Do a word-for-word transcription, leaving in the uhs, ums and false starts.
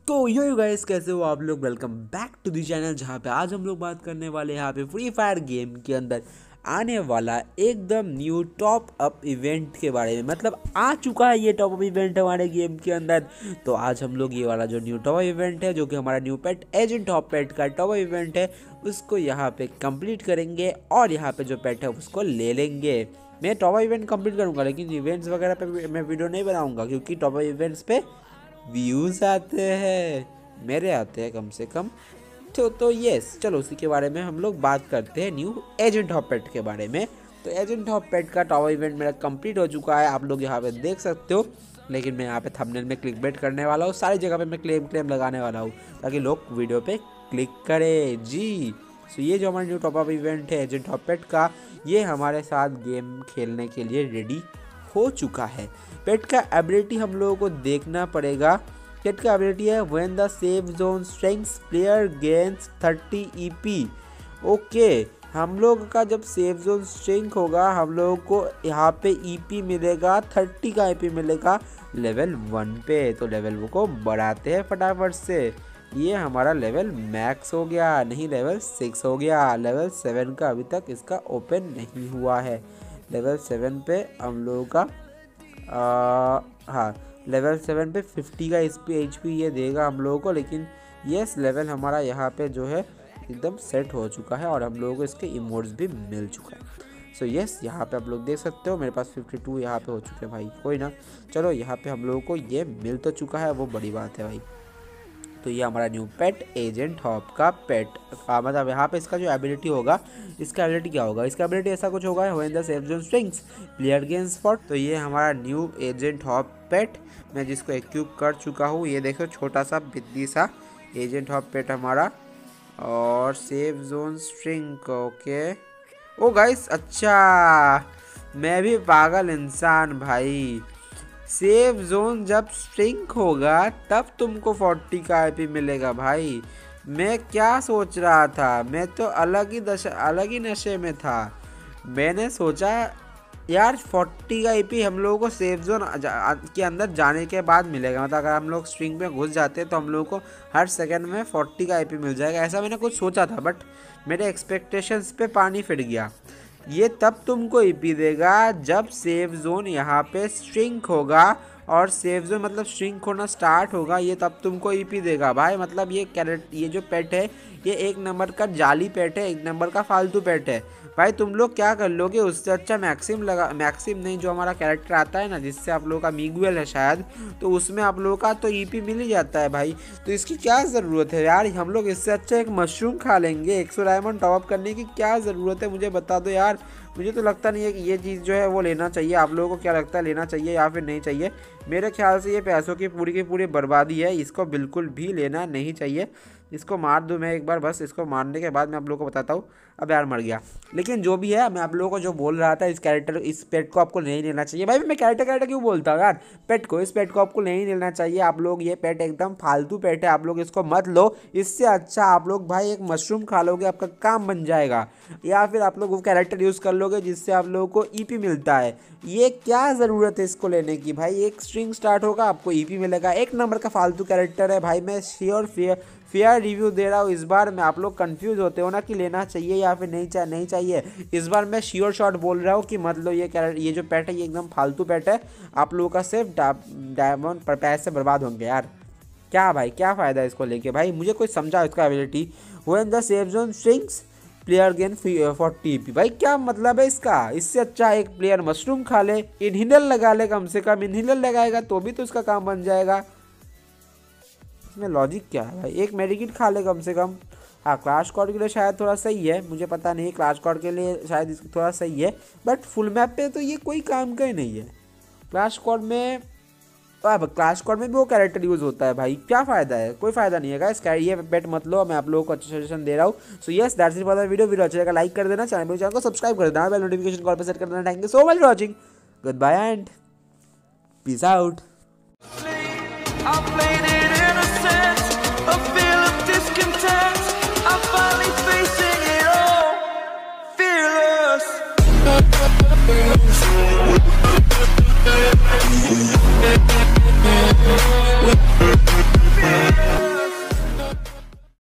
तो yo guys, कैसे हो आप लोग। Welcome back to the channel, जहाँ पे आज हम लोग बात करने वाले हैं यहाँ पे फ्री फायर गेम के अंदर आने वाला एकदम न्यू टॉप अप इवेंट के बारे में। मतलब आ चुका है ये टॉप अप इवेंट हमारे गेम के अंदर। तो आज हम लोग ये वाला जो न्यू टॉप अप इवेंट है, जो कि हमारा new pet agent of pet का टॉप अप इवेंट है, उसको यहाँ पे कंप्लीट करेंगे और यहाँ पे जो पेट है उसको ले लेंगे। मैं टॉप अप इवेंट कंप्लीट करूँगा, लेकिन इवेंट्स वगैरह पे मैं वीडियो नहीं बनाऊँगा, क्योंकि टॉप अप इवेंट्स पे व्यूज आते हैं, मेरे आते हैं कम से कम। तो तो यस, चलो उसी के बारे में हम लोग बात करते हैं, न्यू एजेंट ऑफ पेट के बारे में। तो एजेंट ऑफ पेट का टॉप इवेंट मेरा कंप्लीट हो चुका है, आप लोग यहाँ पे देख सकते हो। लेकिन मैं यहाँ पे थंबनेल में क्लिक बेट करने वाला हूँ, सारी जगह पे मैं क्लेम क्लेम लगाने वाला हूँ ताकि लोग वीडियो पे क्लिक करें जी। सो ये जो हमारा न्यू टॉप अप इवेंट है एजेंट ऑफ पेट का, ये हमारे साथ गेम खेलने के लिए रेडी हो चुका है। पेट का एबिलिटी हम लोगों को देखना पड़ेगा। पेट का एबिलिटी है when the safe zone strength player gains thirty EP. Okay, हम लोग का जब सेफ जोन स्ट्रेंथ होगा, हम लोगों को यहाँ पे ईपी मिलेगा, थर्टी का ईपी मिलेगा लेवल वन पे। तो लेवल को बढ़ाते हैं फटाफट से। ये हमारा लेवल मैक्स हो गया, नहीं लेवल सिक्स हो गया। लेवल सेवन का अभी तक इसका ओपन नहीं हुआ है। लेवल सेवन पे हम लोगों का आ, हाँ, लेवल सेवन पे फिफ्टी का एच पी एच पी ये देगा हम लोगों को। लेकिन यस, लेवल हमारा यहाँ पे जो है एकदम सेट हो चुका है और हम लोगों को इसके इमोट्स भी मिल चुका है। सो यस, यहाँ पे आप लोग देख सकते हो मेरे पास फिफ्टी टू यहाँ पे हो चुके हैं भाई। कोई ना, चलो यहाँ पे हम लोगों को ये मिल तो चुका है, वो बड़ी बात है भाई। तो ये हमारा न्यू पेट एजेंट हॉप का पेट का मतलब यहाँ पे इसका जो एबिलिटी होगा, इसका एबिलिटी क्या होगा, इसका एबिलिटी ऐसा कुछ होगा when the safe zone strings player gains four. तो ये हमारा न्यू एजेंट हॉप पेट, मैं जिसको एक्यूब कर चुका हूँ। ये देखो छोटा सा बिद्दी सा एजेंट हॉप पेट हमारा, और safe zone string. Okay oh guys, अच्छा मैं भी पागल इंसान भाई। सेफ जोन जब स्ट्रिंक होगा तब तुमको फोर्टी का आईपी मिलेगा भाई। मैं क्या सोच रहा था, मैं तो अलग ही दशा अलग ही नशे में था। मैंने सोचा यार फोर्टी का आईपी हम लोगों को सेफ जोन के अंदर जाने के बाद मिलेगा। मतलब अगर हम लोग स्ट्रिंग में घुस जाते हैं तो हम लोगों को हर सेकंड में फोर्टी का आईपी मिल जाएगा, ऐसा मैंने कुछ सोचा था। बट मेरे एक्सपेक्टेशंस पे पानी फिर गया। ये तब तुमको ईपी देगा जब सेफ जोन यहाँ पे स्ट्रिंक होगा, और सेफ जोन मतलब स्ट्रिंक होना स्टार्ट होगा, ये तब तुमको ईपी देगा भाई। मतलब ये कैरेट ये जो पेट है, ये एक नंबर का जाली पेट है, एक नंबर का फालतू पेट है भाई। तुम लोग क्या कर लोगे, उससे अच्छा मैक्सिम लगा, मैक्सिम नहीं, जो हमारा कैरेक्टर आता है ना, जिससे आप लोगों का मिगुएल है शायद, तो उसमें आप लोगों का तो ईपी मिल ही जाता है भाई। तो इसकी क्या ज़रूरत है यार, हम लोग इससे अच्छा एक मशरूम खा लेंगे। एक सौ डायमंड टॉप अप करने की क्या ज़रूरत है, मुझे बता दो यार। मुझे तो लगता नहीं है कि ये चीज़ जो है वो लेना चाहिए। आप लोगों को क्या लगता है, लेना चाहिए या फिर नहीं चाहिए? मेरे ख्याल से ये पैसों की पूरी की पूरी बर्बादी है, इसको बिल्कुल भी लेना नहीं चाहिए। इसको मार दूँ मैं एक बार, बस इसको मारने के बाद मैं आप लोगों को बताता हूँ। अब यार मर गया। लेकिन जो भी है, मैं आप लोगों को जो बोल रहा था, इस कैरेक्टर इस पेट को आपको नहीं लेना चाहिए भाई। मैं कैरेक्टर कैरेक्टर क्यों बोलता हूँ यार, पेट को, इस पेट को आपको नहीं लेना चाहिए आप लोग। ये पेट एकदम फालतू पेट है, आप लोग इसको मत लो। इससे अच्छा आप लोग भाई एक मशरूम खा लोगे, आपका काम बन जाएगा। या फिर आप लोग वो कैरेक्टर यूज़ कर लोगे जिससे आप लोगों को ईपी मिलता है। ये क्या ज़रूरत है इसको लेने की भाई। एक स्ट्रिंग स्टार्ट होगा, आपको ईपी मिलेगा। एक नंबर का फालतू कैरेक्टर है भाई। मैं श्योर फेयर फेयर रिव्यू दे रहा हूँ इस बार। मैं आप लोग कंफ्यूज होते हो ना कि लेना चाहिए या फिर नहीं चाहिए नहीं चाहिए। इस बार मैं श्योर शॉट बोल रहा हूँ कि मत लो ये कैरेक्टर। ये जो पेट है ये एकदम फालतू पेट है। आप लोगों का सिर्फ डायमंड पर पैसे बर्बाद होंगे यार। क्या भाई, क्या फ़ायदा है इसको लेके भाई। मुझे कोई समझा इसका ability, when the safe zone strings player gain forty EP. भाई क्या मतलब है इसका। इससे अच्छा एक प्लेयर मशरूम खा ले, इनहिलर लगा ले, कम से कम इनहिलर लगाएगा तो भी तो उसका काम बन जाएगा। इसमें लॉजिक क्या है भाई। एक मेडिकिट खा ले कम से कम। हाँ, क्लैश स्क्वाड के लिए शायद थोड़ा सही है, मुझे पता नहीं, क्लैश स्क्वाड के लिए शायद थोड़ा सही है। बट फुल मैप पे तो ये कोई काम का ही नहीं है। क्लैश स्क्वाड में अब क्लैश स्क्वाड में भी वो कैरेक्टर यूज़ होता है भाई। क्या फ़ायदा है, कोई फ़ायदा नहीं है गाइस। ये बेट मत लो, मैं आप लोगों को अच्छा सजेशन दे रहा हूँ। So yes, that's it for the video. Video अच्छा लगा लाइक कर देना, चैनल चैनल को सब्सक्राइब कर देना, बेल नोटिफिकेशन कॉल पर सेट कर देना। Thank you so much for watching, goodbye and peace out.